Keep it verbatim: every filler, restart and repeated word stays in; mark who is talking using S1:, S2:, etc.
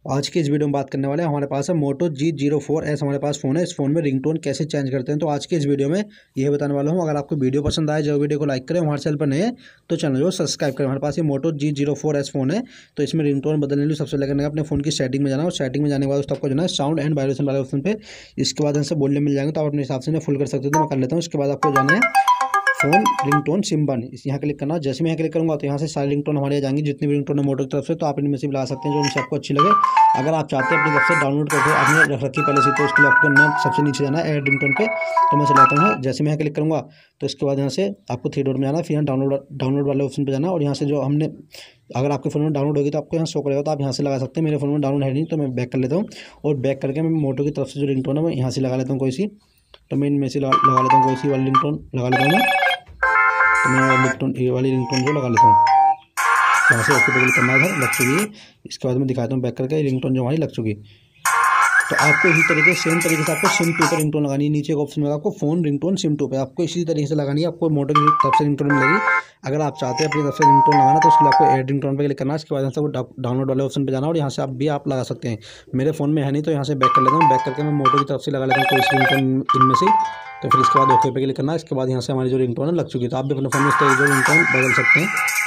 S1: आज की इस वीडियो में बात करने वाले हैं, हमारे पास है Moto G zero four S हमारे पास फ़ोन है। इस फोन में रिंगटोन कैसे चेंज करते हैं तो आज के इस वीडियो में यह बताने वाला हूं। अगर आपको वीडियो पसंद आए जो वीडियो को लाइक करें, हमारे चैनल पर नए हैं तो चैनल को सब्सक्राइब करें। हमारे पास ये Moto G zero four S phone है, तो इसमें रिंगटोन बदलने के लिए सबसे पहले अपने फ़ोन की सेटिंग में जाना और सेटिंग में जाने के बाद उसको आपको जो है साउंड एंड वाइब्रेशन वाले ऑप्शन पे इसके बाद हमसे बोलने मिल जाएंगे, तो आप अपने हिसाब से फुल कर सकते हो। तो मैं कर लेता हूँ। इसके बाद आपको जाना है फोन रिंगटोन सिम्बन, इस यहाँ क्लिक करना। जैसे मैं यहाँ क्लिक करूँगा तो यहाँ से सारी रिंगटोन हमारे आ जाएंगी, जितनी भी रिंगटोन है मोटो की तरफ से, तो आप इनमें से भी लगा सकते हैं जो उनसे आपको अच्छी लगे। अगर आप चाहते हैं अपनी तरफ से डाउनलोड करके आपने रख रखी पहले से, तो उसके लिए आपको ना सबसे नीचे जाना है ऐड रिंगटोन पे, तो मैं चलाता हूँ। जैसे मैं यहाँ क्लिक करूँगा तो इसके बाद यहाँ से आपको थ्री डॉट में जाना, फिर यहाँ डाउनलोड डाउनलोड वाले ऑप्शन पर जाना और यहाँ से जो हमने, अगर आपके फ़ोन में डाउनलोड होगी तो आपको यहाँ शो करेगा, तो आप यहाँ से लगा सकते हैं। मेरे फ़ोन में डाउनलोड है नहीं, तो मैं बैक कर लेता हूँ और बैक करके मैं मोटो की तरफ से जो रिंगटोन है मैं यहाँ से लगा लेता हूँ कोई सी। तो मैं इनमें से लगा लगा लेता हूँ कोई सी वाली रिंगटोन लगा लेता हूँ मैं। तो मैं रिंगटोन ये वाली रिंगटोन जो लगा लेता हूँ, यहाँ से ओके पे क्लिक करना है, लग चुकी है। इसके बाद मैं दिखाता हूँ बैक करके रिंगटोन जो हमारी लग चुकी। तो आपको इसी तरीके सेम तरीके से आपको सिम टू पर रिंगटोन लगानी है। नीचे एक ऑप्शन में आपको फोन रिंगटोन सिम टू पे आपको इसी तरीके से लगानी है। आपको मोटो की तरफ से रिंगटोन मिलेगी। अगर आप चाहते हैं अपनी तरफ से रिंगटोन लगाना तो उसके लिए आपको ऐड रिंगटोन पे क्लिक करना है। इसके बाद यहाँ से डाउनलोड वाले ऑप्शन पे जाना और यहाँ से आप भी आप लगा सकते हैं। मेरे फ़ोन में है नहीं, तो यहाँ से बैक कर लेता हूँ। बैक करके मैं मोटो की तरफ से लगा लेता हूँ कोई सी रिंगटोन इनमें से। तो फिर इसके बाद ओके पे क्लिक करना है। इसके बाद यहाँ से हमारी जो रिंगटोन है लग चुकी है। तो आप भी अपने फ़ोन में इस तरीके से रिंगटोन बदल सकते हैं।